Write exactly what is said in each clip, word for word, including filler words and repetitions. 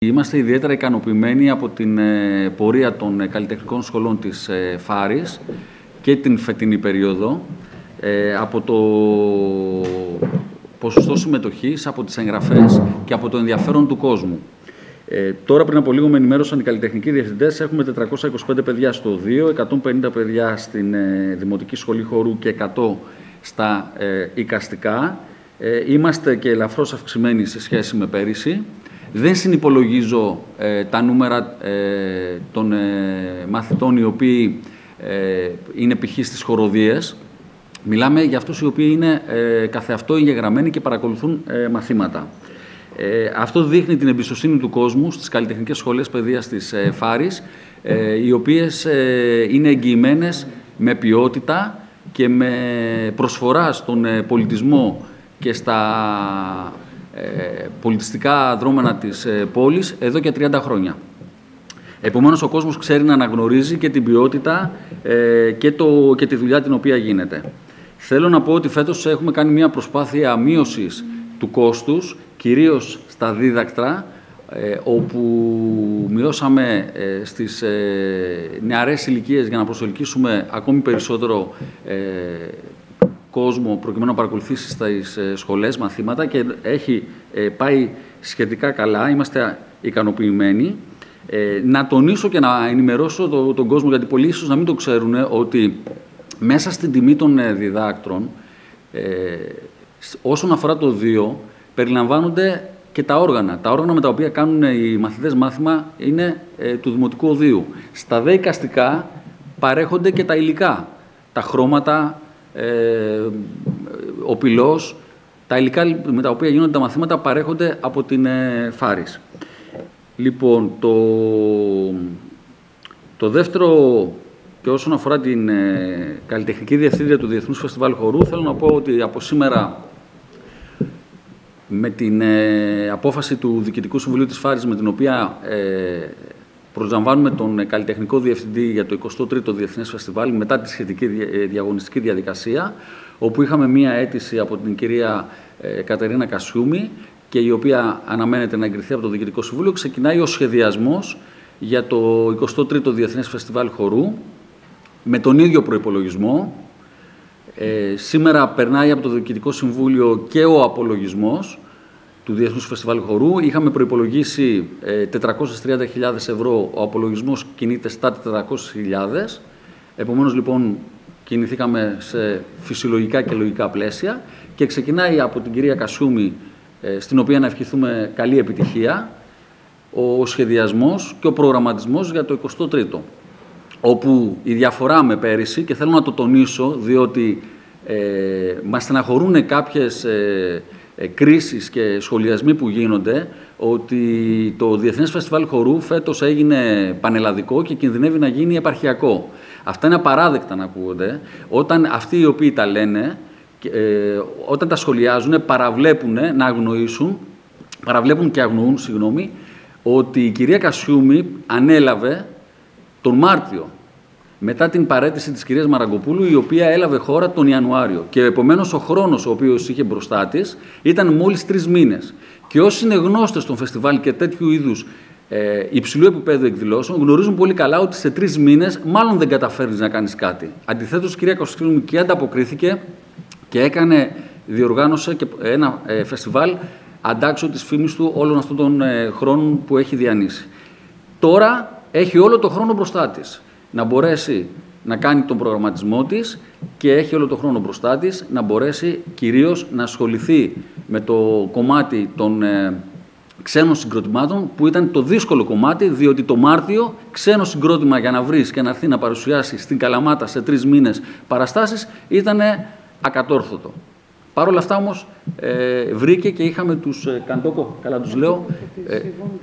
είμαστε ιδιαίτερα ικανοποιημένοι από την ε, πορεία των ε, καλλιτεχνικών σχολών της ε, Φάρης και την φετινή περίοδο, ε, από το ποσοστό συμμετοχής, από τις εγγραφές και από το ενδιαφέρον του κόσμου. Ε, τώρα, πριν από λίγο, με ενημέρωσαν οι καλλιτεχνικοί διευθυντές. Έχουμε τετρακόσια είκοσι πέντε παιδιά στο δύο, εκατόν πενήντα παιδιά στην ε, Δημοτική Σχολή Χορού και εκατό στα ε, εικαστικά. Ε, είμαστε και ελαφρώς αυξημένοι σε σχέση με πέρυσι. Δεν συνυπολογίζω ε, τα νούμερα ε, των ε, μαθητών οι οποίοι ε, είναι π.χ. στις χοροδίες. Μιλάμε για αυτούς οι οποίοι είναι ε, καθεαυτό εγγεγραμμένοι και παρακολουθούν ε, μαθήματα. Ε, αυτό δείχνει την εμπιστοσύνη του κόσμου στις καλλιτεχνικές σχολές παιδείας της ε, Φάρης, ε, οι οποίες ε, είναι εγγυημένες με ποιότητα και με προσφορά στον ε, πολιτισμό και στα ε, πολιτιστικά δρόμενα της ε, πόλης εδώ και τριάντα χρόνια. Επομένως, ο κόσμος ξέρει να αναγνωρίζει και την ποιότητα ε, και, το, και τη δουλειά την οποία γίνεται. Θέλω να πω ότι φέτος έχουμε κάνει μια προσπάθεια μείωσης του κόστους, κυρίως στα δίδακτρα, ε, όπου μειώσαμε ε, στις ε, νεαρές ηλικίες για να προσελκύσουμε ακόμη περισσότερο ε, κόσμο προκειμένου να παρακολουθήσει στις ε, σχολές μαθήματα και έχει ε, πάει σχετικά καλά, είμαστε ικανοποιημένοι. Ε, να τονίσω και να ενημερώσω το, τον κόσμο, γιατί πολλοί ίσως να μην το ξέρουν, ότι μέσα στην τιμή των ε, διδάκτρων, ε, όσον αφορά το δύο, περιλαμβάνονται και τα όργανα. Τα όργανα με τα οποία κάνουν οι μαθητές μάθημα είναι ε, του Δημοτικού Οδείου. Στα δε εικαστικά παρέχονται και τα υλικά, τα χρώματα, ε, ο πυλός, τα υλικά με τα οποία γίνονται τα μαθήματα παρέχονται από την ε, Φάρης. Λοιπόν, το, το δεύτερο, και όσον αφορά την ε, καλλιτεχνική διευθύντρια του Διεθνούς Φεστιβάλ Χορού, θέλω να πω ότι από σήμερα, με την ε, απόφαση του Διοικητικού Συμβουλίου της Φάρης, με την οποία ε, προσλαμβάνουμε τον ε, καλλιτεχνικό διευθυντή για το εικοστό τρίτο Διεθνές Φεστιβάλ, μετά τη σχετική ε, διαγωνιστική διαδικασία, όπου είχαμε μία αίτηση από την κυρία ε, Κατερίνα Κασιούμη, και η οποία αναμένεται να εγκριθεί από το Διοικητικό Συμβούλιο, ξεκινάει ο σχεδιασμός για το εικοστό τρίτο Διεθνές Φεστιβάλ Χορού, με τον ίδιο προϋπολογισμό. Ε, σήμερα περνάει από το Διοικητικό Συμβούλιο και ο απολογισμός του Διεθνούς Φεστιβάλ Χορού. Είχαμε προϋπολογίσει ε, τετρακόσιες τριάντα χιλιάδες ευρώ, ο απολογισμός κινείται στα τετρακόσιες χιλιάδες. Επομένως, λοιπόν, κινηθήκαμε σε φυσιολογικά και λογικά πλαίσια και ξεκινάει από την κυρία Κασιούμη, ε, στην οποία να ευχηθούμε καλή επιτυχία, ο σχεδιασμός και ο προγραμματισμός για το εικοστό τρίτο. Όπου η διαφορά με πέρυσι, και θέλω να το τονίσω, διότι ε, μας στεναχωρούν κάποιες ε, ε, κρίσεις και σχολιασμοί που γίνονται, ότι το Διεθνές Φεστιβάλ Χορού φέτος έγινε πανελλαδικό και κινδυνεύει να γίνει επαρχιακό. Αυτά είναι απαράδεκτα να ακούγονται, όταν αυτοί οι οποίοι τα λένε, ε, όταν τα σχολιάζουν, παραβλέπουν να αγνοήσουν, παραβλέπουν και αγνοούν, συγγνώμη, ότι η κυρία Κασιούμη ανέλαβε τον Μάρτιο, μετά την παραίτηση της κυρίας Μαραγκοπούλου, η οποία έλαβε χώρα τον Ιανουάριο. Και επομένως ο χρόνος ο οποίος είχε μπροστά της ήταν μόλις τρεις μήνες. Και όσοι είναι γνώστες των φεστιβάλ και τέτοιου είδους ε, υψηλού επίπεδου εκδηλώσεων, γνωρίζουν πολύ καλά ότι σε τρεις μήνες μάλλον δεν καταφέρνεις να κάνεις κάτι. Αντιθέτως, η κυρία Κασιούμη και ανταποκρίθηκε και έκανε, διοργάνωσε και ένα ε, φεστιβάλ αντάξιο της φήμης του όλων αυτών των ε, χρόνων που έχει διανύσει. Τώρα έχει όλο το χρόνο μπροστά της να μπορέσει να κάνει τον προγραμματισμό της και έχει όλο το χρόνο μπροστά της να μπορέσει κυρίως να ασχοληθεί με το κομμάτι των ε, ξένων συγκροτημάτων, που ήταν το δύσκολο κομμάτι, διότι το Μάρτιο ξένο συγκρότημα για να βρεις και να έρθει να παρουσιάσει στην Καλαμάτα σε τρεις μήνες παραστάσεις ήταν ακατόρθωτο. Παρ' όλα αυτά όμως ε, βρήκε και είχαμε τους ε, Καντόκο, καλά τους λέω, ε,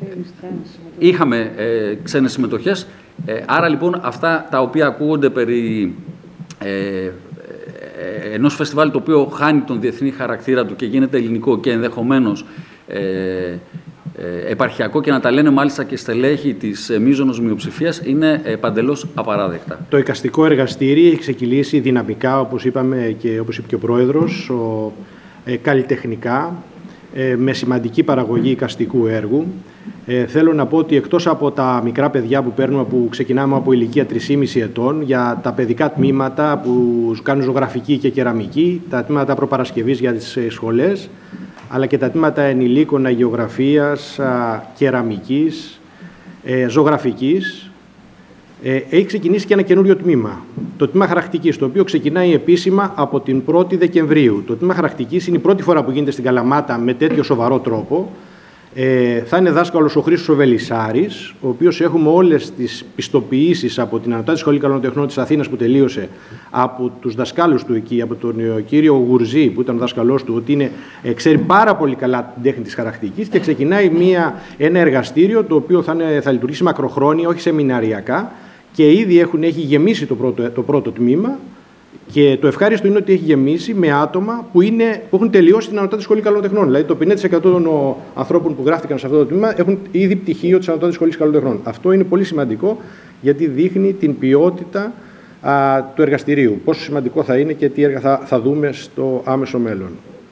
είχαμε ε, ξένες συμμετοχές. Ε, άρα λοιπόν αυτά τα οποία ακούγονται περί ε, ε, ενός φεστιβάλ το οποίο χάνει τον διεθνή χαρακτήρα του και γίνεται ελληνικό και ενδεχομένως ε, ε, επαρχιακό, και να τα λένε μάλιστα και στελέχη της ε, μείζωνος μειοψηφίας, είναι ε, παντελώς απαράδεκτα. Το εικαστικό εργαστήρι έχει ξεκινήσει δυναμικά, όπως είπαμε και όπως είπε και ο Πρόεδρος, ο, ε, καλλιτεχνικά, ε, με σημαντική παραγωγή εικαστικού έργου. Ε, θέλω να πω ότι εκτός από τα μικρά παιδιά που παίρνουμε, που ξεκινάμε από ηλικία τρία και μισό ετών, για τα παιδικά τμήματα που κάνουν ζωγραφική και κεραμική, τα τμήματα προπαρασκευής για τις σχολές, αλλά και τα τμήματα ενηλίκων αγεωγραφίας, κεραμικής, ε, ζωγραφικής, ε, έχει ξεκινήσει και ένα καινούριο τμήμα. Το τμήμα χαρακτικής, το οποίο ξεκινάει επίσημα από την πρώτη Δεκεμβρίου. Το τμήμα χαρακτικής είναι η πρώτη φορά που γίνεται στην Καλαμάτα με τέτοιο σοβαρό τρόπο. Ε, θα είναι δάσκαλος ο Χρήστος Βελισσάρης, ο οποίος έχουμε όλες τις πιστοποιήσεις από την Ανωτάτη Σχολή Καλών Τεχνών της Αθήνας που τελείωσε, από τους δασκάλους του εκεί, από τον κύριο Γουρζή που ήταν ο δάσκαλός του, ότι είναι, ε, ξέρει πάρα πολύ καλά την τέχνη της χαρακτικής, και ξεκινάει μια, ένα εργαστήριο το οποίο θα, είναι, θα λειτουργήσει μακροχρόνια, όχι σεμιναριακά, και ήδη έχουν, έχει γεμίσει το πρώτο, το πρώτο τμήμα. Και το ευχάριστο είναι ότι έχει γεμίσει με άτομα που, είναι, που έχουν τελειώσει την Ανωτάτη Σχολή Καλών Τεχνών. Δηλαδή, το πενήντα τοις εκατό των ανθρώπων που γράφτηκαν σε αυτό το τμήμα έχουν ήδη πτυχίο της Ανωτάτης Σχολής Καλών Τεχνών. Αυτό είναι πολύ σημαντικό, γιατί δείχνει την ποιότητα α, του εργαστηρίου. Πόσο σημαντικό θα είναι και τι έργα θα, θα δούμε στο άμεσο μέλλον.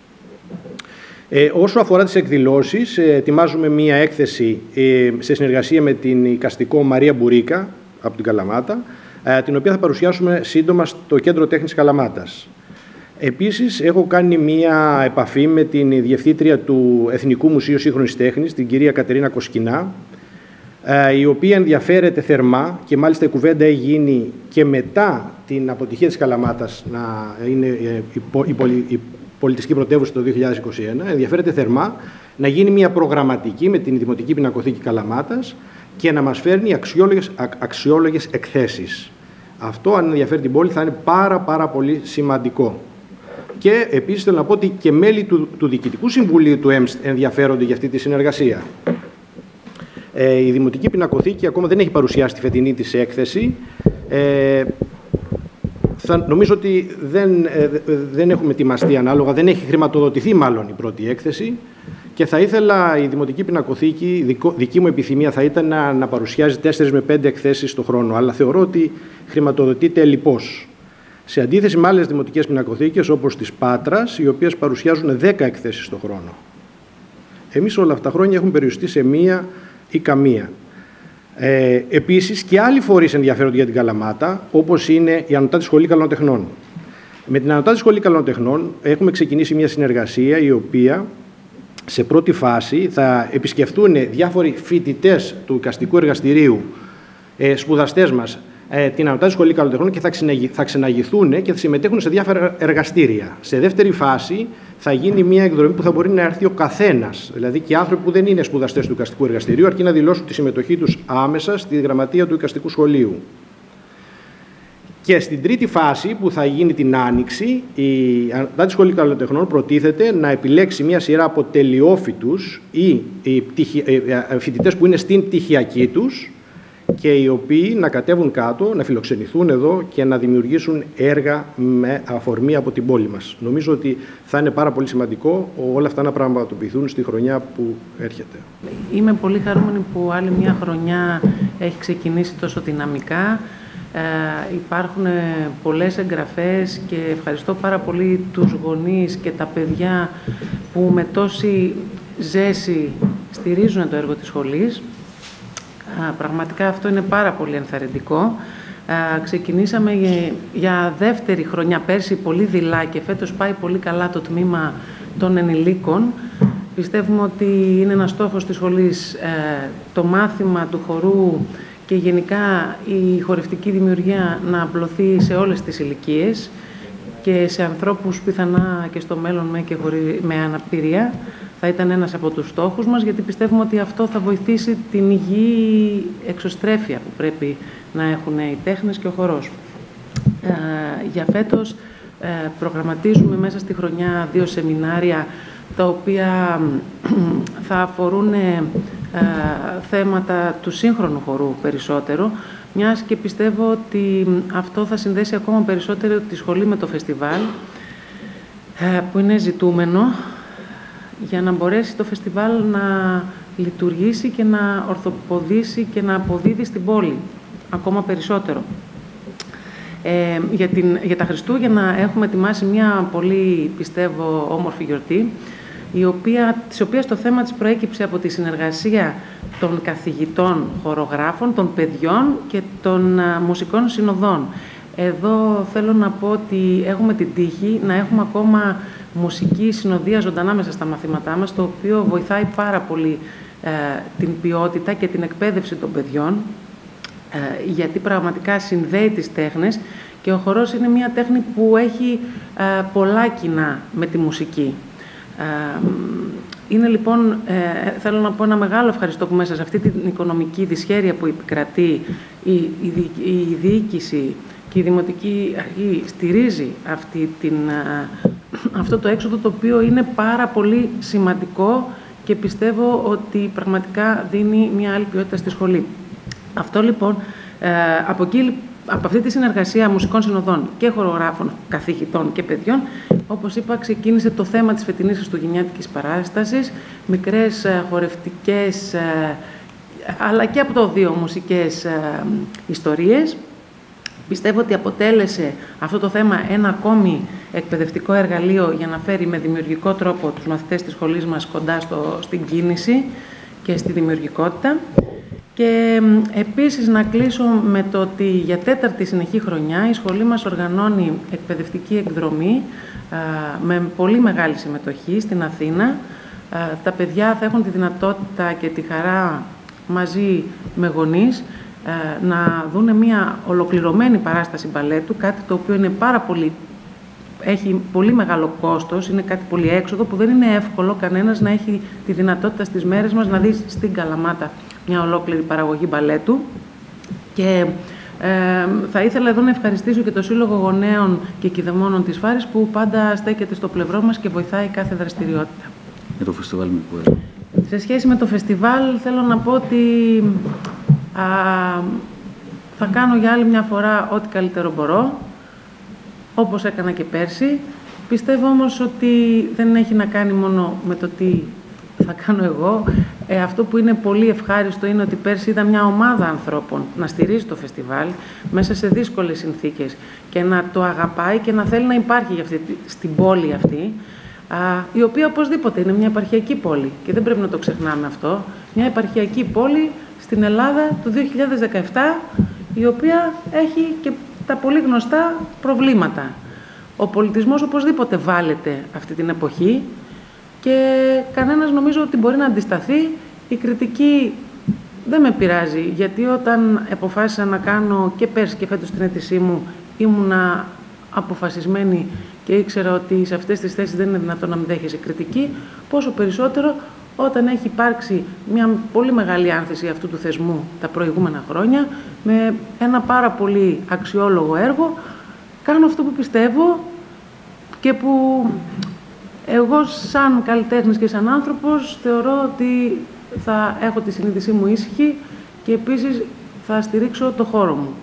Ε, όσο αφορά τις εκδηλώσεις, ε, ετοιμάζουμε μία έκθεση ε, σε συνεργασία με την εικαστικό Μαρία Μπουρίκα από την Καλαμάτα, την οποία θα παρουσιάσουμε σύντομα στο Κέντρο Τέχνης Καλαμάτας. Επίσης, έχω κάνει μία επαφή με την Διευθύντρια του Εθνικού Μουσείου Σύγχρονης Τέχνης, την κυρία Κατερίνα Κοσκινά, η οποία ενδιαφέρεται θερμά, και μάλιστα η κουβέντα έχει γίνει και μετά την αποτυχία της Καλαμάτας να είναι η πολιτιστική πρωτεύουσα το δύο χιλιάδες είκοσι ένα, ενδιαφέρεται θερμά να γίνει μία προγραμματική με την Δημοτική Πινακοθήκη Καλαμάτας και να μας φέρνει αξιόλογες, αξιόλογες εκθέσεις. Αυτό, αν ενδιαφέρει την πόλη, θα είναι πάρα πάρα πολύ σημαντικό. Και επίσης θέλω να πω ότι και μέλη του, του Διοικητικού Συμβουλίου του ΕΜΣ ενδιαφέρονται για αυτή τη συνεργασία. Ε, η Δημοτική Πινακοθήκη ακόμα δεν έχει παρουσιάσει τη φετινή της έκθεση. Ε, θα, νομίζω ότι δεν, ε, δεν έχουμε ετοιμαστεί ανάλογα, δεν έχει χρηματοδοτηθεί μάλλον η πρώτη έκθεση. Και θα ήθελα η Δημοτική Πινακοθήκη, δικό, δική μου επιθυμία θα ήταν να, να παρουσιάζει τέσσερις με πέντε εκθέσεις το χρόνο, αλλά θεωρώ ότι χρηματοδοτείται λοιπώς. Σε αντίθεση με άλλες δημοτικές πινακοθήκες, όπως της Πάτρας, οι οποίες παρουσιάζουν δέκα εκθέσεις το χρόνο. Εμείς όλα αυτά τα χρόνια έχουμε περιοριστεί σε μία ή καμία. Ε, επίσης, και άλλοι φορείς ενδιαφέρονται για την Καλαμάτα, όπως είναι η Ανωτάτη Σχολή Καλών Τεχνών. Με την Ανωτάτη Σχολή Καλών Τεχνών έχουμε ξεκινήσει μια συνεργασία, η οποία σε πρώτη φάση θα επισκεφτούν διάφοροι φοιτητές του εικαστικού εργαστηρίου, ε, σπουδαστές μας, ε, την Ανωτάτη Σχολή Καλών Τεχνών, και θα, θα ξεναγηθούν και θα συμμετέχουν σε διάφορα εργαστήρια. Σε δεύτερη φάση θα γίνει μια εκδρομή που θα μπορεί να έρθει ο καθένας, δηλαδή και άνθρωποι που δεν είναι σπουδαστές του εικαστικού εργαστηρίου, αρκεί να δηλώσουν τη συμμετοχή τους άμεσα στη γραμματεία του εικαστικού σχολείου. Και στην τρίτη φάση, που θα γίνει την Άνοιξη, η Ανωτάτη Σχολή Καλών Τεχνών προτίθεται να επιλέξει μια σειρά από τελειόφοιτους ή φοιτητές που είναι στην πτυχιακή τους και οι οποίοι να κατέβουν κάτω, να φιλοξενηθούν εδώ και να δημιουργήσουν έργα με αφορμή από την πόλη μας. Νομίζω ότι θα είναι πάρα πολύ σημαντικό όλα αυτά να πραγματοποιηθούν στη χρονιά που έρχεται. Είμαι πολύ χαρούμενη που άλλη μια χρονιά έχει ξεκινήσει τόσο δυναμικά. Ε, υπάρχουν πολλές εγγραφές και ευχαριστώ πάρα πολύ τους γονείς και τα παιδιά που με τόση ζέση στηρίζουν το έργο της σχολής. Ε, πραγματικά αυτό είναι πάρα πολύ ενθαρρυντικό. Ε, ξεκινήσαμε για, για δεύτερη χρονιά πέρσι πολύ δειλά και φέτος πάει πολύ καλά το τμήμα των ενηλίκων. Πιστεύουμε ότι είναι ένας στόχος της σχολής ε, το μάθημα του χορού και γενικά η χορευτική δημιουργία να απλωθεί σε όλες τις ηλικίες και σε ανθρώπους πιθανά και στο μέλλον με, και χωρί, με αναπηρία. Θα ήταν ένας από τους στόχους μας, γιατί πιστεύουμε ότι αυτό θα βοηθήσει την υγιή εξωστρέφεια που πρέπει να έχουν οι τέχνες και ο χορός. Ε, για φέτος ε, προγραμματίζουμε μέσα στη χρονιά δύο σεμινάρια, τα οποία θα αφορούν ε, θέματα του σύγχρονου χορού περισσότερο, μιας και πιστεύω ότι αυτό θα συνδέσει ακόμα περισσότερο τη σχολή με το φεστιβάλ, ε, που είναι ζητούμενο για να μπορέσει το φεστιβάλ να λειτουργήσει και να ορθοποδήσει και να αποδίδει στην πόλη ακόμα περισσότερο. Ε, για, την, για τα Χριστούγεννα έχουμε ετοιμάσει μια πολύ, πιστεύω, όμορφη γιορτή, η οποία, της οποίας το θέμα της προέκυψε από τη συνεργασία των καθηγητών χορογράφων, των παιδιών και των α, μουσικών συνοδών. Εδώ θέλω να πω ότι έχουμε την τύχη να έχουμε ακόμα μουσική συνοδεία ζωντανά μέσα στα μαθήματά μας, το οποίο βοηθάει πάρα πολύ ε, την ποιότητα και την εκπαίδευση των παιδιών, ε, γιατί πραγματικά συνδέει τις τέχνες και ο χορός είναι μια τέχνη που έχει ε, πολλά κοινά με τη μουσική. Ε, είναι λοιπόν, ε, θέλω να πω ένα μεγάλο ευχαριστώ που μέσα σε αυτή την οικονομική δυσχέρεια που επικρατεί η, η, η διοίκηση και η Δημοτική Αρχή στηρίζει αυτή την, αυτό το έξοδο, το οποίο είναι πάρα πολύ σημαντικό και πιστεύω ότι πραγματικά δίνει μια άλλη ποιότητα στη σχολή. Αυτό λοιπόν, από, εκεί, από αυτή τη συνεργασία μουσικών συνοδών και χορογράφων, καθηγητών και παιδιών, όπως είπα, ξεκίνησε το θέμα της φετινής χριστουγεννιάτικης παράστασης, μικρές χορευτικές, αλλά και από το δύο μουσικές ιστορίες. Πιστεύω ότι αποτέλεσε αυτό το θέμα ένα ακόμη εκπαιδευτικό εργαλείο για να φέρει με δημιουργικό τρόπο τους μαθητές της σχολής μας κοντά στο, στην κίνηση και στη δημιουργικότητα. Και επίσης να κλείσω με το ότι για τέταρτη συνεχή χρονιά η σχολή μας οργανώνει εκπαιδευτική εκδρομή α, με πολύ μεγάλη συμμετοχή στην Αθήνα. Α, τα παιδιά θα έχουν τη δυνατότητα και τη χαρά μαζί με γονείς να δούνε μια ολοκληρωμένη παράσταση μπαλέτου, κάτι το οποίο είναι πάρα πολύ, έχει πολύ μεγάλο κόστος, είναι κάτι πολύ έξοδο που δεν είναι εύκολο κανένας να έχει τη δυνατότητα στις μέρες μας να δει στην Καλαμάτα μια ολόκληρη παραγωγή μπαλέτου. Και ε, θα ήθελα εδώ να ευχαριστήσω και το Σύλλογο Γονέων και Κηδεμόνων της Φάρης που πάντα στέκεται στο πλευρό μας και βοηθάει κάθε δραστηριότητα. Για το φεστιβάλ με που έρχεται. Σε σχέση με το φεστιβάλ θέλω να πω ότι Α, θα κάνω για άλλη μια φορά ό,τι καλύτερο μπορώ, όπως έκανα και πέρσι. Πιστεύω όμως ότι δεν έχει να κάνει μόνο με το τι θα κάνω εγώ. Ε, αυτό που είναι πολύ ευχάριστο είναι ότι πέρσι είδα μια ομάδα ανθρώπων να στηρίζει το φεστιβάλ μέσα σε δύσκολες συνθήκες και να το αγαπάει και να θέλει να υπάρχει για αυτή, στην πόλη αυτή, α, η οποία οπωσδήποτε είναι μια επαρχιακή πόλη και δεν πρέπει να το ξεχνάμε αυτό. Μια επαρχιακή πόλη στην Ελλάδα του δύο χιλιάδες δεκαεπτά, η οποία έχει και τα πολύ γνωστά προβλήματα. Ο πολιτισμός οπωσδήποτε βάλεται αυτή την εποχή και κανένας νομίζω ότι μπορεί να αντισταθεί. Η κριτική δεν με πειράζει, γιατί όταν αποφάσισα να κάνω και πέρσι και φέτος την αίτησή μου, ήμουνα αποφασισμένη και ήξερα ότι σε αυτές τις θέσεις δεν είναι δυνατόν να μην δέχεσαι κριτική, πόσο περισσότερο όταν έχει υπάρξει μια πολύ μεγάλη άνθηση αυτού του θεσμού τα προηγούμενα χρόνια, με ένα πάρα πολύ αξιόλογο έργο, κάνω αυτό που πιστεύω και που εγώ σαν καλλιτέχνης και σαν άνθρωπος θεωρώ ότι θα έχω τη συνείδησή μου ήσυχη και επίσης θα στηρίξω το χώρο μου.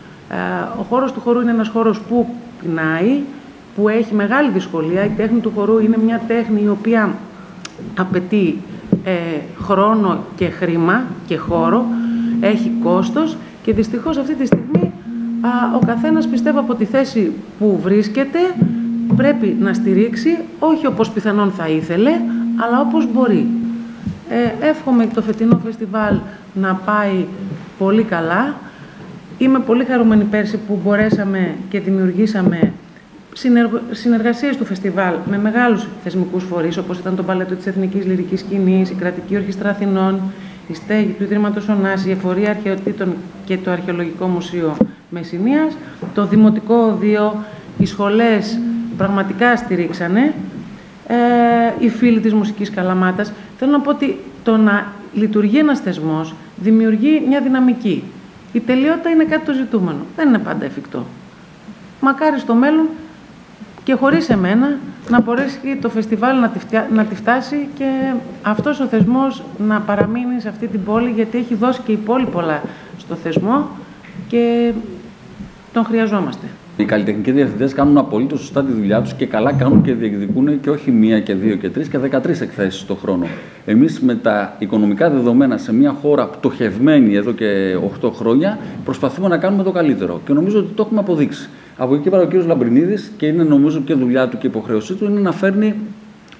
Ο χώρος του χορού είναι ένας χώρος που πεινάει, που έχει μεγάλη δυσκολία. Η τέχνη του χορού είναι μια τέχνη η οποία απαιτεί ε, χρόνο και χρήμα και χώρο, έχει κόστος και δυστυχώς αυτή τη στιγμή α, ο καθένας, πιστεύω, από τη θέση που βρίσκεται πρέπει να στηρίξει, όχι όπως πιθανόν θα ήθελε, αλλά όπως μπορεί. Ε, εύχομαι το φετινό φεστιβάλ να πάει πολύ καλά. Είμαι πολύ χαρούμενη πέρσι που μπορέσαμε και δημιουργήσαμε συνεργασίες του φεστιβάλ με μεγάλους θεσμικούς φορείς, όπως ήταν το Μπαλέτο της Εθνικής Λυρικής Σκηνής, η Κρατική Ορχήστρα Αθηνών, η στέγη του Ιδρύματος Ωνάση, η Εφορία Αρχαιοτήτων και το Αρχαιολογικό Μουσείο Μεσσηνίας, το Δημοτικό Οδείο, οι σχολές πραγματικά στηρίξανε, ε, οι φίλοι της Μουσικής Καλαμάτας. Θέλω να πω ότι το να λειτουργεί ένας θεσμός δημιουργεί μια δυναμική. Η τελειότητα είναι κάτι το ζητούμενο. Δεν είναι πάντα εφικτό. Μακάρι στο μέλλον και χωρίς εμένα να μπορέσει το φεστιβάλ να τη, φτια... να τη φτάσει και αυτός ο θεσμός να παραμείνει σε αυτή την πόλη, γιατί έχει δώσει και η πόλη πολλά στο θεσμό και τον χρειαζόμαστε. Οι καλλιτεχνικοί διευθυντές κάνουν απολύτως σωστά τη δουλειά τους και καλά κάνουν και διεκδικούν και όχι μία και δύο και τρεις και δεκατρείς εκθέσεις το χρόνο. Εμείς με τα οικονομικά δεδομένα σε μια χώρα πτωχευμένη εδώ και οκτώ χρόνια προσπαθούμε να κάνουμε το καλύτερο και νομίζω ότι το έχουμε αποδείξει. Από εκεί πέρα ο κύριος Λαμπρινίδης, και είναι νομίζω και δουλειά του και υποχρέωσή του, είναι να φέρνει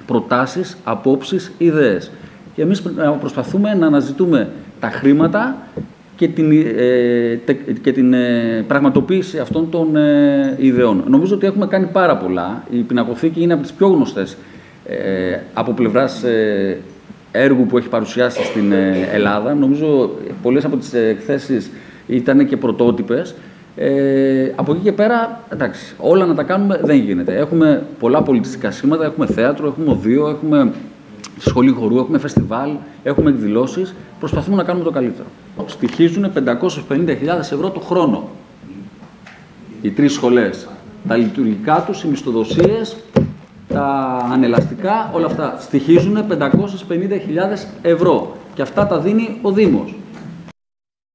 προτάσεις, απόψεις, ιδέες. Και εμείς προσπαθούμε να αναζητούμε τα χρήματα και την, ε, και την ε, πραγματοποίηση αυτών των ε, ιδεών. Νομίζω ότι έχουμε κάνει πάρα πολλά. Η Πινακοθήκη είναι από τις πιο γνωστές ε, από πλευράς ε, έργου που έχει παρουσιάσει στην ε, Ελλάδα. Νομίζω πολλές από τις εκθέσεις ήταν και πρωτότυπες. Ε, από εκεί και πέρα, εντάξει, όλα να τα κάνουμε δεν γίνεται. Έχουμε πολλά πολιτιστικά σχήματα, έχουμε θέατρο, έχουμε οδείο, έχουμε σχολή χορού, έχουμε φεστιβάλ, έχουμε εκδηλώσεις. Προσπαθούμε να κάνουμε το καλύτερο. Στοιχίζουν πεντακόσιες πενήντα χιλιάδες ευρώ το χρόνο οι τρεις σχολές. Τα λειτουργικά τους, οι μισθοδοσίες, τα ανελαστικά, όλα αυτά στοιχίζουν πεντακόσιες πενήντα χιλιάδες ευρώ. Και αυτά τα δίνει ο Δήμος.